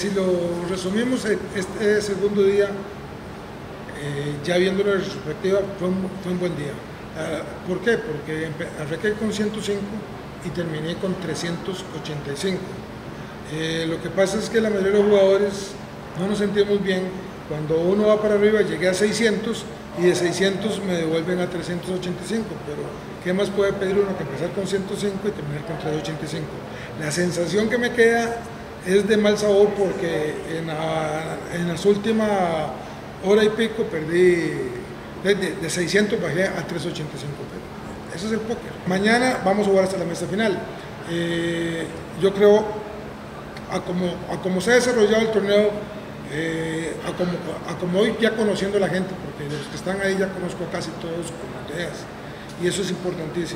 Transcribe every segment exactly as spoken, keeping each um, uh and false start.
si lo resumimos, este segundo día, eh, ya viendo la retrospectiva, fue un, fue un buen día. Uh, ¿Por qué? Porque arranqué con ciento cinco y terminé con trescientos ochenta y cinco. Eh, lo que pasa es que la mayoría de los jugadores no nos sentimos bien. Cuando uno va para arriba, llegué a seiscientos y de seiscientos me devuelven a trescientos ochenta y cinco, pero ¿qué más puede pedir uno que empezar con ciento cinco y terminar con trescientos ochenta y cinco? La sensación que me queda es de mal sabor porque en, la, en las últimas hora y pico perdí, de, de, de seiscientos bajé a trescientos ochenta y cinco, pero eso es el póker. Mañana vamos a jugar hasta la mesa final. Eh, yo creo, a como, a como se ha desarrollado el torneo, eh, a, como, a como hoy ya conociendo a la gente, porque los que están ahí ya conozco a casi todos con ideas, y eso es importantísimo.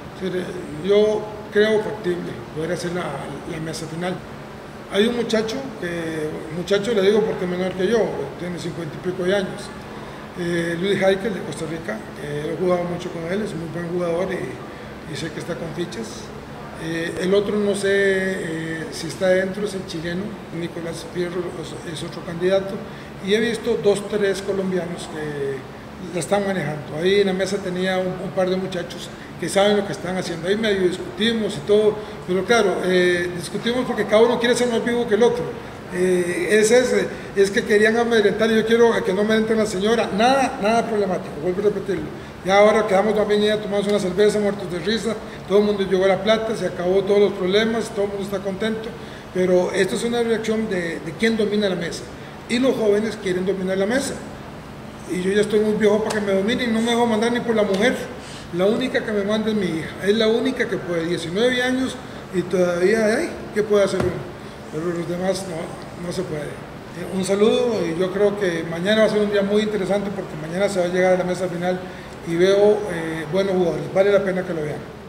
Yo creo factible poder hacer la, la mesa final. Hay un muchacho, que, muchacho le digo porque es menor que yo, tiene cincuenta y pico de años, eh, Luis Heikel de Costa Rica, que he jugado mucho con él, es un muy buen jugador y, y sé que está con fichas. Eh, el otro no sé eh, si está dentro, es el chileno, Nicolás Fierro es otro candidato, y he visto dos, tres colombianos que la están manejando. Ahí en la mesa tenía un, un par de muchachos que saben lo que están haciendo. Ahí medio discutimos y todo, pero claro, eh, discutimos porque cada uno quiere ser más vivo que el otro. Eh, es ese, es que querían amedrentar y yo quiero que no amedrenten a la señora. Nada, nada problemático, vuelvo a repetirlo. Ya ahora quedamos también ya tomamos una cerveza, muertos de risa, todo el mundo llegó a la plata, se acabó todos los problemas, todo el mundo está contento, pero esto es una reacción de, de quién domina la mesa. Y los jóvenes quieren dominar la mesa. Y yo ya estoy muy viejo para que me domine y no me dejo mandar ni por la mujer. La única que me manda es mi hija, es la única que puede, diecinueve años y todavía, ay, ¿qué puede hacer uno? Pero los demás no, no se puede. Un saludo y yo creo que mañana va a ser un día muy interesante porque mañana se va a llegar a la mesa final y veo eh, buenos jugadores, vale la pena que lo vean.